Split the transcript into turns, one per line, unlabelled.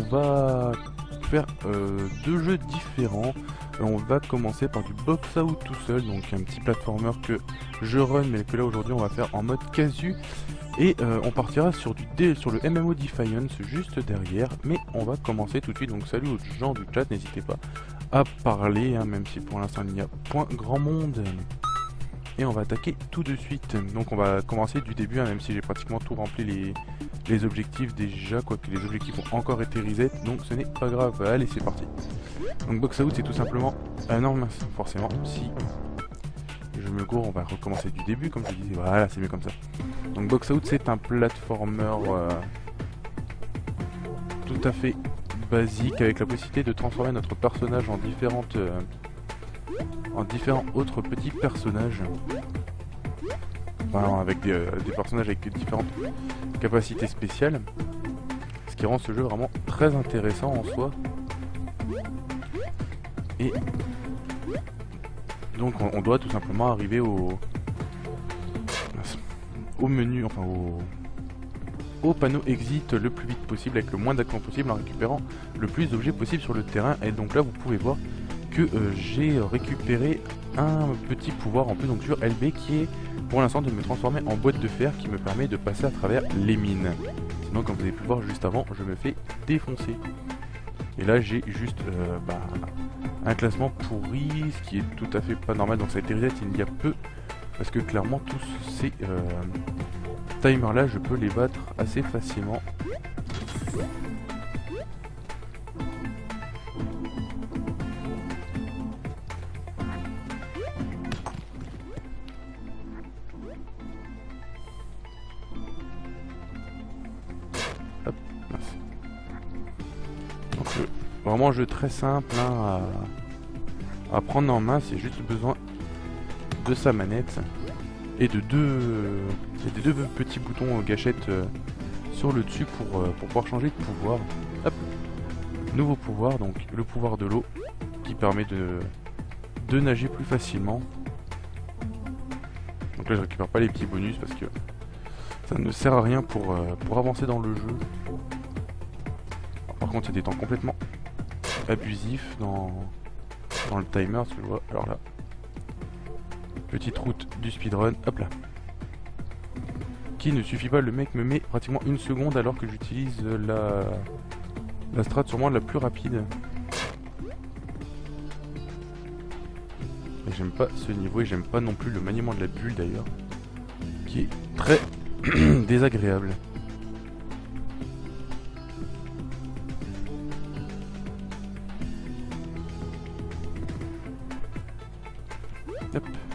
va faire deux jeux différents. On va commencer par du Box Out tout seul, donc un petit platformer que je run mais que là aujourd'hui on va faire en mode casu. Et on partira sur le MMO Defiance juste derrière, mais on va commencer tout de suite. Donc salut aux gens du chat, n'hésitez pas à parler, hein, même si pour l'instant il n'y a point grand monde. Et on va attaquer tout de suite. Donc on va commencer du début, hein, même si j'ai pratiquement tout rempli les objectifs déjà, quoique les objectifs ont encore été reset, donc ce n'est pas grave. Allez, c'est parti. Donc Box Out c'est tout simplement... non, mince, forcément, si je me gourre, on va recommencer du début, comme je disais, voilà, c'est mieux comme ça. Donc Box Out c'est un platformer tout à fait basique, avec la possibilité de transformer notre personnage en différents autres petits personnages. Enfin, avec des personnages avec différentes capacités spéciales. Ce qui rend ce jeu vraiment très intéressant en soi. Et donc on doit tout simplement arriver au menu, enfin au panneau exit le plus vite possible, avec le moins d'actions possible, en récupérant le plus d'objets possible sur le terrain. Et donc là vous pouvez voir que j'ai récupéré un petit pouvoir en plus donc sur LB, qui est pour l'instant de me transformer en boîte de fer, qui me permet de passer à travers les mines. Sinon, comme vous avez pu voir juste avant, je me fais défoncer. Et là j'ai juste un classement pourri, ce qui est tout à fait pas normal. Donc ça a été reset il y a peu, parce que clairement tous ces timers là je peux les battre assez facilement. Hop, mince. Donc vraiment un jeu très simple, hein, à prendre en main. C'est juste besoin de sa manette et de deux petits boutons gâchettes sur le dessus pour pouvoir changer de pouvoir. Hop. Nouveau pouvoir, donc le pouvoir de l'eau, qui permet de nager plus facilement. Donc là je récupère pas les petits bonus parce que ça ne sert à rien pour avancer dans le jeu. Alors, par contre il y a des temps complètement abusifs dans le timer, ce que je vois. Alors là, petite route du speedrun, hop là. Qui ne suffit pas, le mec me met pratiquement une seconde alors que j'utilise la strat sûrement la plus rapide. Et j'aime pas ce niveau, et j'aime pas non plus le maniement de la bulle d'ailleurs, qui est très désagréable. Hop.